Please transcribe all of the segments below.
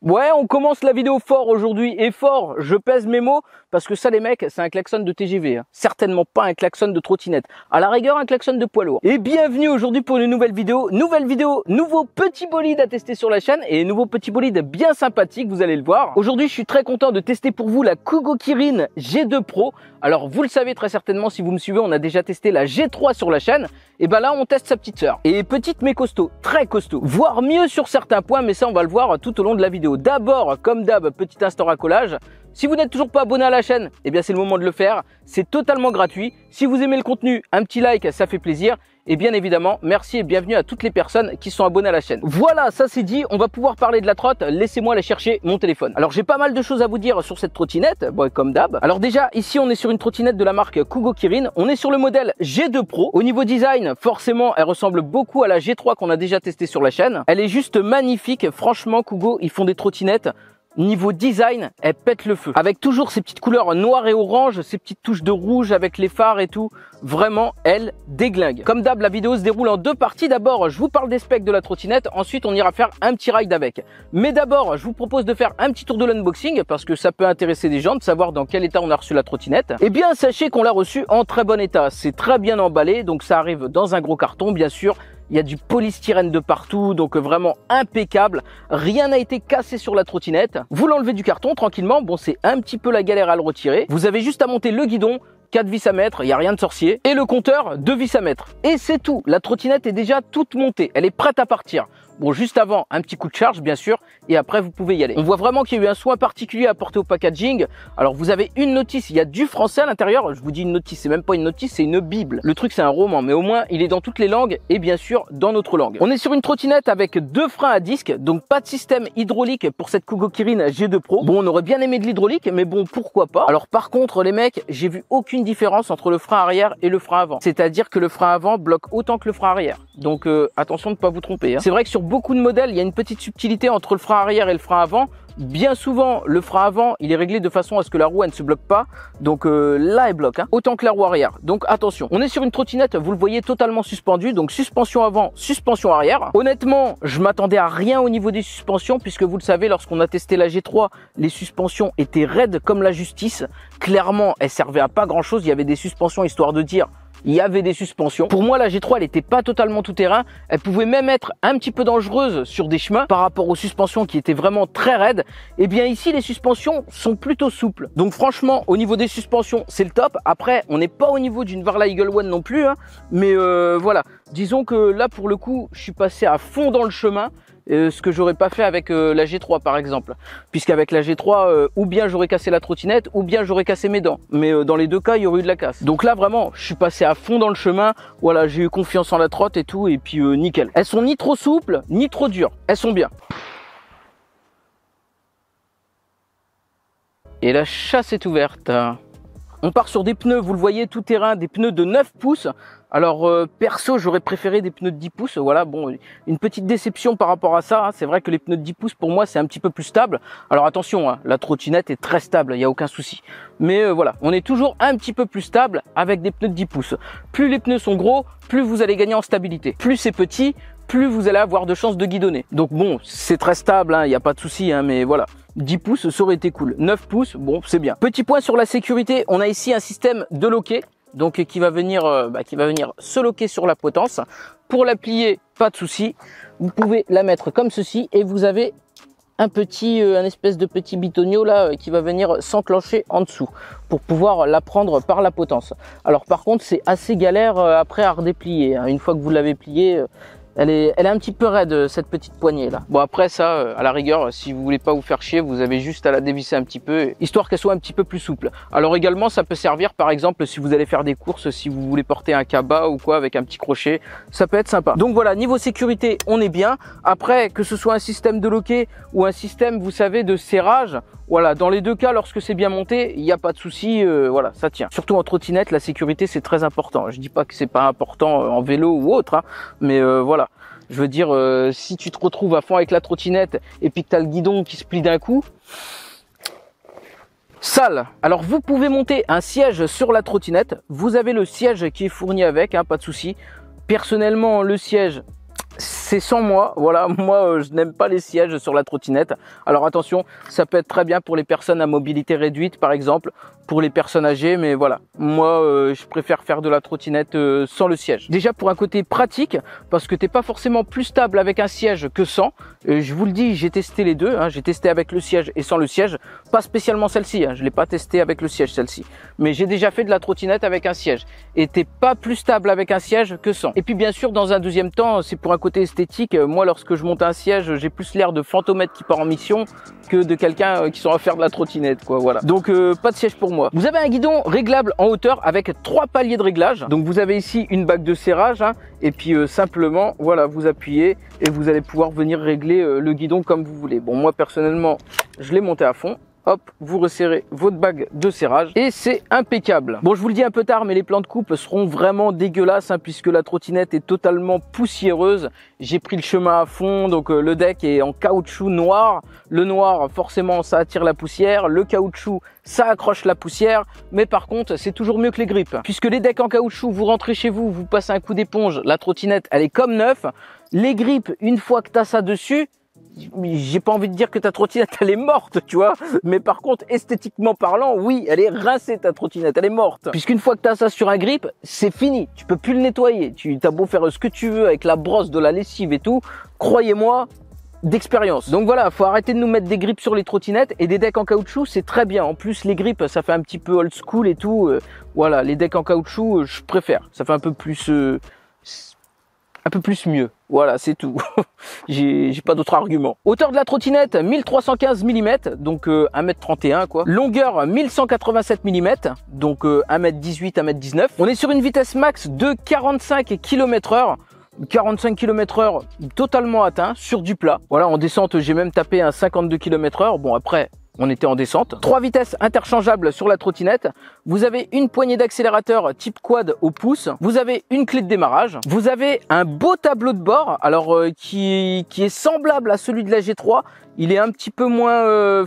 Ouais, on commence la vidéo fort aujourd'hui, et fort, je pèse mes mots, parce que ça les mecs, c'est un klaxon de TGV, hein. Certainement pas un klaxon de trottinette, à la rigueur un klaxon de poids lourd. Et bienvenue aujourd'hui pour une nouvelle vidéo, nouveau petit bolide à tester sur la chaîne, et nouveau petit bolide bien sympathique, vous allez le voir. Aujourd'hui je suis très content de tester pour vous la Kugo Kirin G2 Pro. Alors vous le savez très certainement, si vous me suivez, on a déjà testé la G3 sur la chaîne, et ben là on teste sa petite sœur. Et petite mais costaud, très costaud, voire mieux sur certains points, mais ça on va le voir tout au long de la vidéo. D'abord, comme d'hab, petit instant racolage. Si vous n'êtes toujours pas abonné à la chaîne, eh bien c'est le moment de le faire. C'est totalement gratuit. Si vous aimez le contenu, un petit like, ça fait plaisir. Et bien évidemment, merci et bienvenue à toutes les personnes qui sont abonnées à la chaîne. Voilà, ça c'est dit, on va pouvoir parler de la trotte. Laissez-moi aller chercher mon téléphone. Alors j'ai pas mal de choses à vous dire sur cette trottinette, bon, comme d'hab. Alors déjà, ici on est sur une trottinette de la marque Kugo Kirin. On est sur le modèle G2 Pro. Au niveau design, forcément, elle ressemble beaucoup à la G3 qu'on a déjà testée sur la chaîne. Elle est juste magnifique. Franchement, Kugo, ils font des trottinettes. Niveau design, elle pète le feu. Avec toujours ces petites couleurs noires et orange, ces petites touches de rouge avec les phares et tout. Vraiment, elle déglingue. Comme d'hab, la vidéo se déroule en deux parties. D'abord, je vous parle des specs de la trottinette. Ensuite, on ira faire un petit ride avec. Mais d'abord, je vous propose de faire un petit tour de l'unboxing parce que ça peut intéresser des gens de savoir dans quel état on a reçu la trottinette. Eh bien, sachez qu'on l'a reçue en très bon état. C'est très bien emballé, donc ça arrive dans un gros carton, bien sûr. Il y a du polystyrène de partout, donc vraiment impeccable. Rien n'a été cassé sur la trottinette. Vous l'enlevez du carton tranquillement. Bon, c'est un petit peu la galère à le retirer. Vous avez juste à monter le guidon, 4 vis à mettre, il n'y a rien de sorcier. Et le compteur, 2 vis à mettre. Et c'est tout. La trottinette est déjà toute montée. Elle est prête à partir. Bon, juste avant, un petit coup de charge, bien sûr, et après, vous pouvez y aller. On voit vraiment qu'il y a eu un soin particulier apporté au packaging. Alors, vous avez une notice, il y a du français à l'intérieur. Je vous dis une notice, c'est même pas une notice, c'est une bible. Le truc, c'est un roman, mais au moins, il est dans toutes les langues et bien sûr, dans notre langue. On est sur une trottinette avec 2 freins à disque, donc pas de système hydraulique pour cette Kugo Kirin G2 Pro. Bon, on aurait bien aimé de l'hydraulique, mais bon, pourquoi pas. Alors, par contre, les mecs, j'ai vu aucune différence entre le frein arrière et le frein avant. C'est-à-dire que le frein avant bloque autant que le frein arrière. Donc, attention de ne pas vous tromper, hein. C'est vrai que sur beaucoup de modèles, il y a une petite subtilité entre le frein arrière et le frein avant. Bien souvent, le frein avant, il est réglé de façon à ce que la roue, elle ne se bloque pas. Donc là, elle bloque, hein, autant que la roue arrière. Donc attention, on est sur une trottinette, vous le voyez, totalement suspendue. Donc suspension avant, suspension arrière. Honnêtement, je m'attendais à rien au niveau des suspensions, puisque vous le savez, lorsqu'on a testé la G3, les suspensions étaient raides comme la justice. Clairement, elles servaient à pas grand-chose. Il y avait des suspensions, histoire de dire... Il y avait des suspensions. Pour moi, la G3, elle n'était pas totalement tout terrain. Elle pouvait même être un petit peu dangereuse sur des chemins par rapport aux suspensions qui étaient vraiment très raides. Et bien ici, les suspensions sont plutôt souples. Donc franchement, au niveau des suspensions, c'est le top. Après, on n'est pas au niveau d'une Varla Eagle One non plus, hein. Mais voilà, disons que là, pour le coup, je suis passé à fond dans le chemin. Ce que j'aurais pas fait avec la G3 par exemple, puisqu'avec la G3 ou bien j'aurais cassé la trottinette ou bien j'aurais cassé mes dents, mais dans les deux cas il y aurait eu de la casse. Donc là vraiment je suis passé à fond dans le chemin, voilà, j'ai eu confiance en la trotte et tout, et puis nickel. Elles sont ni trop souples ni trop dures, elles sont bien. Et la chasse est ouverte. On part sur des pneus, vous le voyez, tout terrain, des pneus de 9 pouces. Alors perso, j'aurais préféré des pneus de 10 pouces. Voilà, bon, une petite déception par rapport à ça, hein. C'est vrai que les pneus de 10 pouces, pour moi, c'est un petit peu plus stable. Alors attention, hein, la trottinette est très stable, il n'y a aucun souci. Mais voilà, on est toujours un petit peu plus stable avec des pneus de 10 pouces. Plus les pneus sont gros, plus vous allez gagner en stabilité. Plus c'est petit, plus vous allez avoir de chances de guidonner. Donc bon, c'est très stable, hein, il n'y a pas de souci, hein, mais voilà. 10 pouces, ça aurait été cool. 9 pouces, bon, c'est bien. Petit point sur la sécurité, on a ici un système de loquet, donc qui va venir se loquer sur la potence. Pour la plier, pas de souci. Vous pouvez la mettre comme ceci et vous avez un espèce de petit bitonio là qui va venir s'enclencher en dessous pour pouvoir la prendre par la potence. Alors par contre, c'est assez galère après à redéplier, hein. Une fois que vous l'avez pliée, elle est un petit peu raide, cette petite poignée là. Bon après ça, à la rigueur, si vous voulez pas vous faire chier, vous avez juste à la dévisser un petit peu, histoire qu'elle soit un petit peu plus souple. Alors également, ça peut servir par exemple si vous allez faire des courses, si vous voulez porter un cabas ou quoi avec un petit crochet, ça peut être sympa. Donc voilà, niveau sécurité, on est bien. Après, que ce soit un système de loquet ou un système, vous savez, de serrage, voilà, dans les deux cas, lorsque c'est bien monté, il n'y a pas de souci, voilà, ça tient. Surtout en trottinette, la sécurité c'est très important. Je dis pas que c'est pas important en vélo ou autre, hein, mais voilà. Je veux dire, si tu te retrouves à fond avec la trottinette et puis que tu as le guidon qui se plie d'un coup, sale. Alors vous pouvez monter un siège sur la trottinette. Vous avez le siège qui est fourni avec, hein, pas de souci. Personnellement, le siège, c'est c'est sans moi. Voilà, moi je n'aime pas les sièges sur la trottinette. Alors attention, ça peut être très bien pour les personnes à mobilité réduite par exemple, pour les personnes âgées, mais voilà, moi je préfère faire de la trottinette sans le siège. Déjà pour un côté pratique, parce que t'es pas forcément plus stable avec un siège que sans. Je vous le dis, j'ai testé les deux, hein. J'ai testé avec le siège et sans le siège, pas spécialement celle-ci, hein. Je l'ai pas testé avec le siège celle-ci, mais j'ai déjà fait de la trottinette avec un siège et t'es pas plus stable avec un siège que sans. Et puis bien sûr dans un deuxième temps, c'est pour un côté esthétique. Moi lorsque je monte un siège, j'ai plus l'air de fantomètre qui part en mission que de quelqu'un qui saura faire de la trottinette, quoi. Voilà. Donc pas de siège pour moi. Vous avez un guidon réglable en hauteur avec 3 paliers de réglage. Donc vous avez ici une bague de serrage, hein, et puis simplement voilà, vous appuyez et vous allez pouvoir venir régler le guidon comme vous voulez. Bon, moi personnellement je l'ai monté à fond. Hop, vous resserrez votre bague de serrage et c'est impeccable. Bon, je vous le dis un peu tard, mais les plans de coupe seront vraiment dégueulasses, hein, puisque la trottinette est totalement poussiéreuse. J'ai pris le chemin à fond, donc le deck est en caoutchouc noir. Le noir, forcément, ça attire la poussière. Le caoutchouc, ça accroche la poussière. Mais par contre, c'est toujours mieux que les grippes, puisque les decks en caoutchouc, vous rentrez chez vous, vous passez un coup d'éponge, la trottinette, elle est comme neuf. Les grippes, une fois que tu as ça dessus, j'ai pas envie de dire que ta trottinette elle est morte, tu vois, mais par contre esthétiquement parlant, oui, elle est rincée ta trottinette, elle est morte, puisqu'une fois que tu as ça sur un grip, c'est fini, tu peux plus le nettoyer. Tu as beau faire ce que tu veux avec la brosse, de la lessive et tout, croyez-moi, d'expérience. Donc voilà, faut arrêter de nous mettre des grips sur les trottinettes, et des decks en caoutchouc c'est très bien. En plus les grips ça fait un petit peu old school et tout, voilà, les decks en caoutchouc je préfère, ça fait un peu plus mieux. Voilà, c'est tout. J'ai pas d'autre argument. Hauteur de la trottinette 1315 mm, donc 1m31 quoi. Longueur 1187 mm, donc 1m18, 1m19. On est sur une vitesse max de 45 km/h. 45 km/h totalement atteint sur du plat. Voilà, en descente j'ai même tapé un 52 km/h. Bon après, on était en descente. 3 vitesses interchangeables sur la trottinette. Vous avez une poignée d'accélérateur type quad au pouce. Vous avez une clé de démarrage. Vous avez un beau tableau de bord, alors qui est semblable à celui de la G3. Il est un petit peu moins...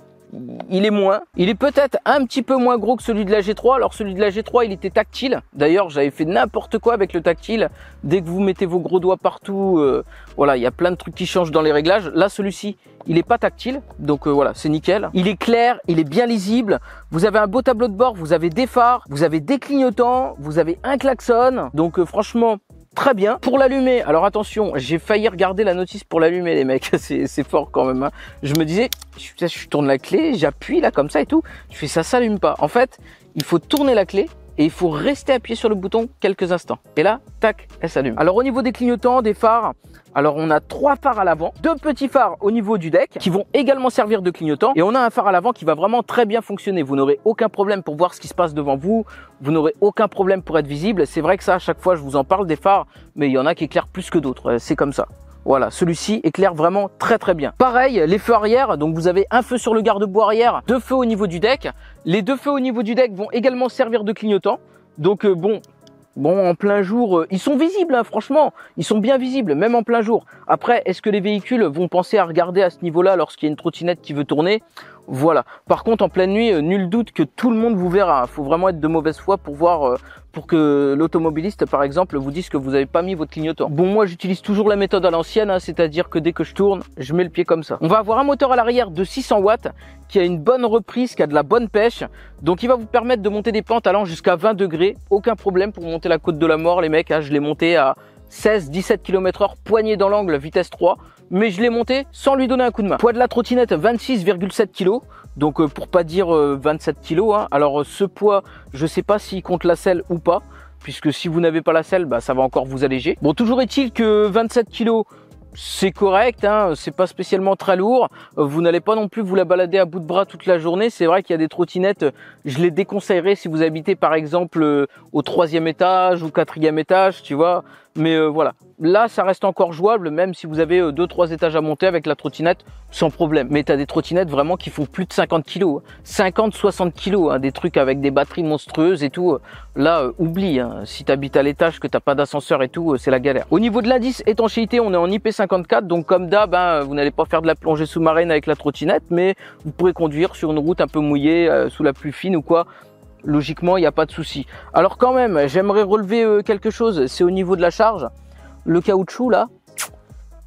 Il est peut-être un petit peu moins gros que celui de la G3. Alors celui de la G3 il était tactile. D'ailleurs j'avais fait n'importe quoi avec le tactile. Dès que vous mettez vos gros doigts partout, voilà, il y a plein de trucs qui changent dans les réglages. Là celui-ci il est pas tactile, donc voilà, c'est nickel. Il est clair, il est bien lisible. Vous avez un beau tableau de bord, vous avez des phares, vous avez des clignotants, vous avez un klaxon. Donc franchement, très bien. Pour l'allumer, alors attention, j'ai failli regarder la notice pour l'allumer les mecs, c'est fort quand même, hein. Je me disais, je tourne la clé, j'appuie là comme ça et tout, je fais ça s'allume pas. En fait, il faut tourner la clé et il faut rester appuyé sur le bouton quelques instants. Et là, tac, elle s'allume. Alors au niveau des clignotants, des phares, alors on a 3 phares à l'avant, 2 petits phares au niveau du deck qui vont également servir de clignotant, et on a un phare à l'avant qui va vraiment très bien fonctionner. Vous n'aurez aucun problème pour voir ce qui se passe devant vous, vous n'aurez aucun problème pour être visible. C'est vrai que ça, à chaque fois je vous en parle des phares, mais il y en a qui éclairent plus que d'autres, c'est comme ça. Voilà, celui-ci éclaire vraiment très très bien. Pareil, les feux arrière, donc vous avez un feu sur le garde-boue arrière, 2 feux au niveau du deck. Les 2 feux au niveau du deck vont également servir de clignotant. Donc bon, en plein jour, ils sont visibles, hein, franchement, ils sont bien visibles, même en plein jour. Après, est-ce que les véhicules vont penser à regarder à ce niveau-là lorsqu'il y a une trottinette qui veut tourner? Voilà. Par contre, en pleine nuit, nul doute que tout le monde vous verra. Il faut vraiment être de mauvaise foi pour voir, pour que l'automobiliste, par exemple, vous dise que vous n'avez pas mis votre clignotant. Bon, moi, j'utilise toujours la méthode à l'ancienne, hein, c'est-à-dire que dès que je tourne, je mets le pied comme ça. On va avoir un moteur à l'arrière de 600 watts qui a une bonne reprise, qui a de la bonne pêche. Donc, il va vous permettre de monter des pentes allant jusqu'à 20 degrés. Aucun problème pour monter la côte de la mort, les mecs. Hein, je l'ai monté à 16-17 km/h, poignée dans l'angle, vitesse 3. Mais je l'ai monté sans lui donner un coup de main. Poids de la trottinette 26,7 kg. Donc pour pas dire 27 kg. Hein. Alors ce poids, je sais pas s'il compte la selle ou pas, puisque si vous n'avez pas la selle, bah, ça va encore vous alléger. Bon, toujours est-il que 27 kg, c'est correct, hein, c'est pas spécialement très lourd. Vous n'allez pas non plus vous la balader à bout de bras toute la journée. C'est vrai qu'il y a des trottinettes, je les déconseillerais si vous habitez par exemple au 3e étage ou 4e étage, tu vois. Mais voilà, là ça reste encore jouable, même si vous avez 2-3 étages à monter avec la trottinette, sans problème. Mais tu as des trottinettes vraiment qui font plus de 50 kg, 50-60 kg, hein, des trucs avec des batteries monstrueuses et tout. Là, oublie, hein, si tu habites à l'étage, que tu n'as pas d'ascenseur et tout, c'est la galère. Au niveau de l'indice étanchéité, on est en IP54, donc comme d'hab, hein, vous n'allez pas faire de la plongée sous-marine avec la trottinette, mais vous pourrez conduire sur une route un peu mouillée, sous la pluie fine ou quoi. Logiquement, il n'y a pas de souci. Alors quand même, j'aimerais relever quelque chose, c'est au niveau de la charge. Le caoutchouc là,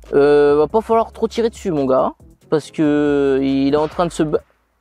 Va pas falloir trop tirer dessus mon gars, hein, parce que il est en train de se...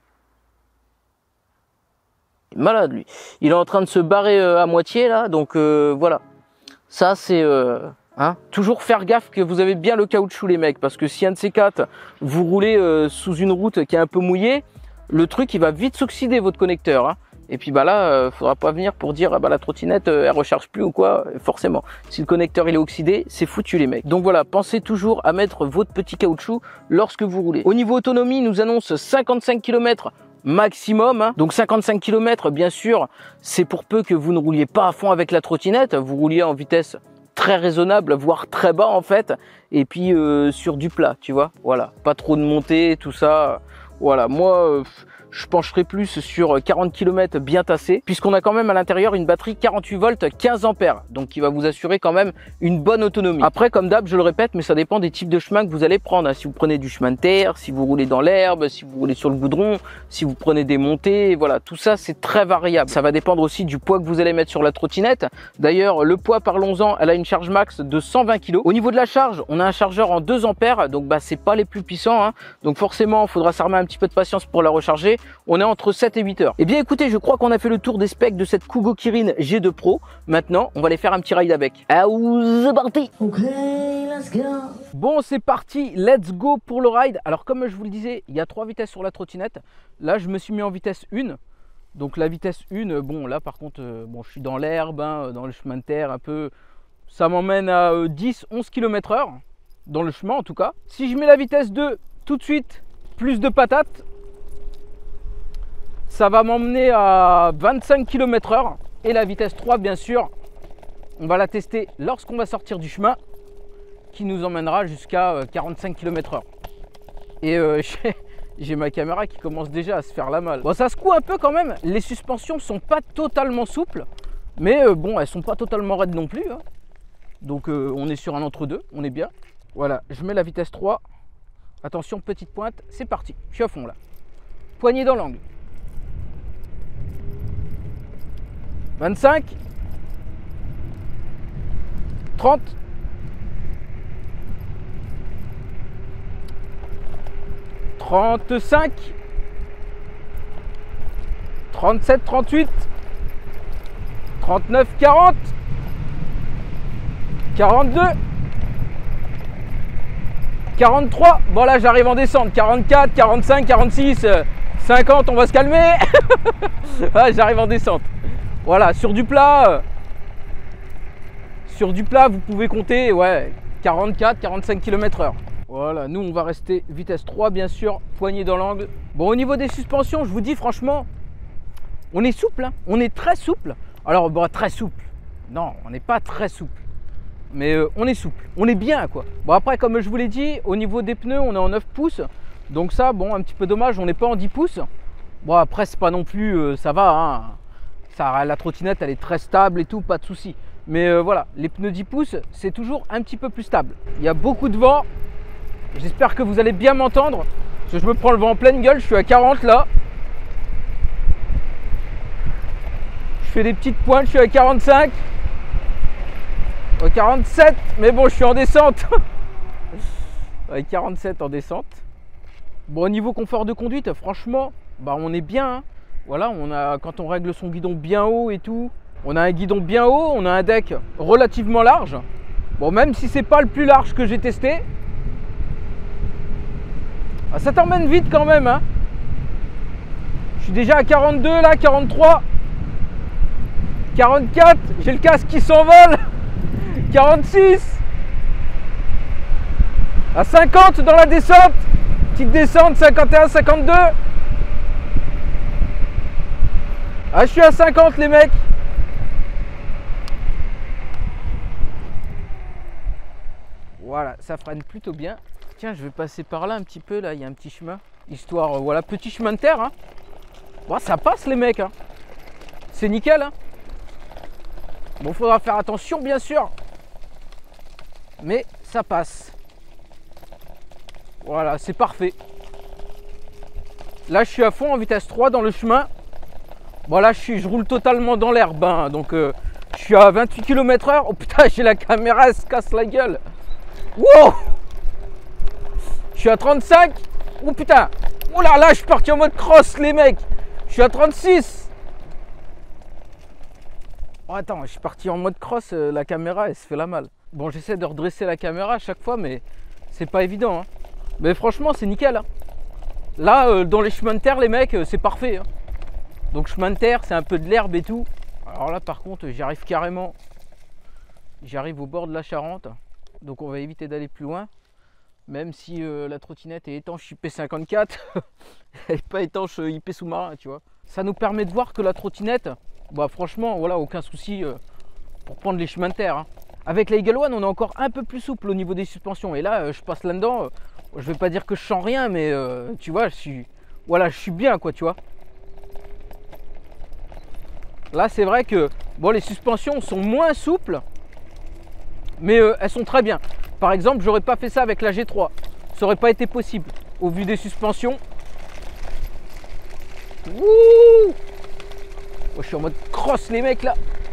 Malade lui. Il est en train de se barrer à moitié là, donc voilà. Ça c'est... Hein, toujours faire gaffe que vous avez bien le caoutchouc les mecs, parce que si un de ces quatre, vous roulez sous une route qui est un peu mouillée, le truc il va vite s'oxyder votre connecteur. Hein. Et puis bah là, faudra pas venir pour dire ah bah la trottinette elle recharge plus ou quoi. Forcément, si le connecteur il est oxydé, c'est foutu les mecs. Donc voilà, pensez toujours à mettre votre petit caoutchouc lorsque vous roulez. Au niveau autonomie, il nous annonce 55 km maximum, hein. Donc 55 km bien sûr, c'est pour peu que vous ne rouliez pas à fond avec la trottinette, vous rouliez en vitesse très raisonnable, voire très bas en fait, et puis sur du plat, tu vois, voilà, pas trop de montée, tout ça, voilà, moi je pencherai plus sur 40 km bien tassé, puisqu'on a quand même à l'intérieur une batterie 48 volts 15 ampères, donc qui va vous assurer quand même une bonne autonomie. Après, comme d'hab, je le répète, mais ça dépend des types de chemins que vous allez prendre, hein. Si vous prenez du chemin de terre, si vous roulez dans l'herbe, si vous roulez sur le goudron, si vous prenez des montées, voilà, tout ça c'est très variable. Ça va dépendre aussi du poids que vous allez mettre sur la trottinette. D'ailleurs, le poids, parlons-en, elle a une charge max de 120 kg. Au niveau de la charge, on a un chargeur en 2 ampères, donc bah c'est pas les plus puissants, hein. Donc forcément, il faudra s'armer un petit peu de patience pour la recharger. On est entre 7 et 8 heures. Et bien écoutez, je crois qu'on a fait le tour des specs de cette Kugo Kirin G2 Pro. Maintenant, on va aller faire un petit ride avec. Ah, c'est parti. Okay, let's go. Bon, c'est parti, let's go pour le ride. Alors comme je vous le disais, il y a 3 vitesses sur la trottinette. Là, je me suis mis en vitesse 1. Donc la vitesse 1, bon là par contre, bon, je suis dans l'herbe, hein, dans le chemin de terre un peu. Ça m'emmène à 10-11 km/h, dans le chemin en tout cas. Si je mets la vitesse 2, tout de suite, plus de patates. Ça va m'emmener à 25 km/h et la vitesse 3 bien sûr, on va la tester lorsqu'on va sortir du chemin qui nous emmènera jusqu'à 45 km/h. Et j'ai ma caméra qui commence déjà à se faire la malle. Bon, ça secoue un peu quand même, les suspensions sont pas totalement souples, mais bon, elles sont pas totalement raides non plus. Hein. Donc on est sur un entre-deux, on est bien. Voilà, je mets la vitesse 3. Attention, petite pointe, c'est parti, je suis à fond là. Poignée dans l'angle. 25, 30, 35, 37, 38, 39, 40, 42, 43, bon là j'arrive en descente, 44, 45, 46, 50, on va se calmer. Ah, j'arrive en descente. Voilà, sur du plat, vous pouvez compter, ouais, 44-45 km/h. Voilà, nous on va rester vitesse 3 bien sûr, poignée dans l'angle. Bon, au niveau des suspensions, je vous dis franchement, on est souple, hein, on est très souple. Alors, bon, très souple, non, on n'est pas très souple, mais on est souple, on est bien quoi. Bon, après, comme je vous l'ai dit, au niveau des pneus, on est en 9 pouces, donc ça, bon, un petit peu dommage, on n'est pas en 10 pouces. Bon, après, c'est pas non plus, ça va, hein. La trottinette elle est très stable et tout, pas de souci. Mais voilà, les pneus 10 pouces c'est toujours un petit peu plus stable. Il y a beaucoup de vent, j'espère que vous allez bien m'entendre, parce que je me prends le vent en pleine gueule, je suis à 40 là. Je fais des petites pointes, je suis à 45, à 47, mais bon je suis en descente. Ouais, 47 en descente. Bon, au niveau confort de conduite, franchement, bah on est bien, hein. Voilà, quand on règle son guidon bien haut et tout, on a un guidon bien haut, on a un deck relativement large. Bon, même si c'est pas le plus large que j'ai testé, ça t'emmène vite quand même, hein. Je suis déjà à 42 là, 43, 44, j'ai le casque qui s'envole, 46, à 50 dans la descente, petite descente, 51, 52. Ah, je suis à 50 les mecs. Voilà, ça freine plutôt bien. Tiens, je vais passer par là un petit peu, là, il y a un petit chemin. Histoire, voilà, petit chemin de terre. Hein. Bon, ça passe les mecs. Hein. C'est nickel. Hein. Bon, faudra faire attention bien sûr. Mais ça passe. Voilà, c'est parfait. Là, je suis à fond en vitesse 3 dans le chemin. Bon là je roule totalement dans l'herbe, hein, donc je suis à 28 km/h. Oh putain, j'ai la caméra, elle se casse la gueule. Wow. Je suis à 35. Oh putain. Oh là là, je suis parti en mode cross, les mecs. Je suis à 36. Oh, attends, je suis parti en mode cross. La caméra, elle se fait la malle. Bon, j'essaie de redresser la caméra à chaque fois, mais c'est pas évident. Hein. Mais franchement, c'est nickel. Hein. Là, dans les chemins de terre, les mecs, c'est parfait. Hein. Donc, chemin de terre, c'est un peu de l'herbe et tout. Alors là, par contre, j'y arrive carrément. J'arrive au bord de la Charente. Donc, on va éviter d'aller plus loin. Même si la trottinette est étanche IP54, elle n'est pas étanche IP sous-marin, tu vois. Ça nous permet de voir que la trottinette, bah franchement, voilà, aucun souci pour prendre les chemins de terre. Hein. Avec la Eagle One, on est encore un peu plus souple au niveau des suspensions. Et là, je passe là-dedans, je vais pas dire que je sens rien, mais tu vois, je suis bien, quoi, tu vois. Là, c'est vrai que bon, les suspensions sont moins souples, mais elles sont très bien. Par exemple, j'aurais pas fait ça avec la G3. Ça aurait pas été possible au vu des suspensions. Wouh! Oh, je suis en mode cross, les mecs là.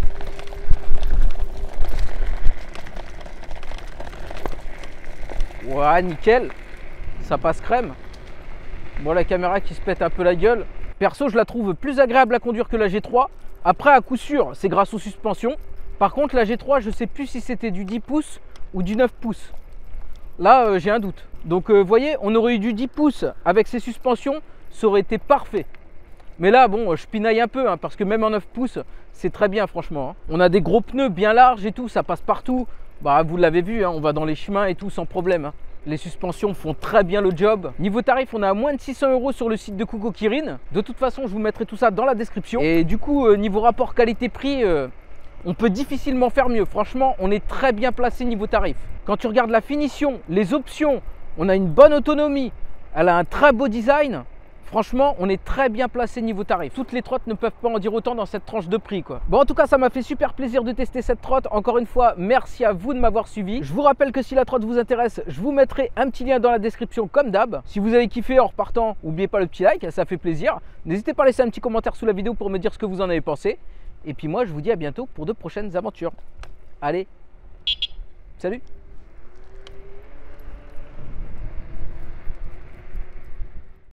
Ouais, nickel. Ça passe crème. Bon, la caméra qui se pète un peu la gueule. Perso, je la trouve plus agréable à conduire que la G3. Après, à coup sûr, c'est grâce aux suspensions. Par contre, la G3, je sais plus si c'était du 10 pouces ou du 9 pouces. Là, j'ai un doute. Donc, vous voyez, on aurait eu du 10 pouces avec ces suspensions, ça aurait été parfait. Mais là, bon, je pinaille un peu, hein, parce que même en 9 pouces, c'est très bien, franchement. Hein. On a des gros pneus bien larges et tout, ça passe partout. Bah, vous l'avez vu, hein, on va dans les chemins et tout sans problème. Hein. Les suspensions font très bien le job. Niveau tarif, on est à moins de 600 € sur le site de Kuko Kirin. De toute façon, je vous mettrai tout ça dans la description. Et du coup, niveau rapport qualité-prix, on peut difficilement faire mieux. Franchement, on est très bien placé niveau tarif. Quand tu regardes la finition, les options, on a une bonne autonomie. Elle a un très beau design. Franchement, on est très bien placé niveau tarif. Toutes les trottes ne peuvent pas en dire autant dans cette tranche de prix, quoi. Bon, en tout cas, ça m'a fait super plaisir de tester cette trotte. Encore une fois, merci à vous de m'avoir suivi. Je vous rappelle que si la trotte vous intéresse, je vous mettrai un petit lien dans la description comme d'hab. Si vous avez kiffé en repartant, n'oubliez pas le petit like, ça fait plaisir. N'hésitez pas à laisser un petit commentaire sous la vidéo pour me dire ce que vous en avez pensé. Et puis moi, je vous dis à bientôt pour de prochaines aventures. Allez, salut!